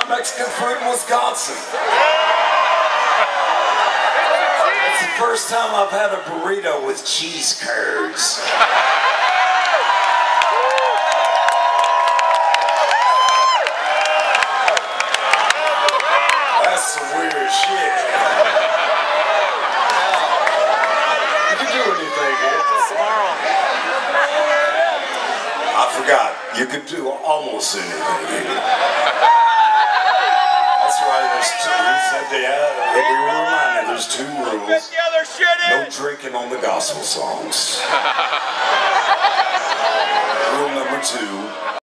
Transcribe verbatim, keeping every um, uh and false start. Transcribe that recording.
Mexican food in Wisconsin. It's the first time I've had a burrito with cheese curds. That's some weird shit. You can do anything here. I forgot. You can do almost anything here. That's right, there's two. We said they had, we were reminded there's two rules. No drinking on the gospel songs. Rule number two,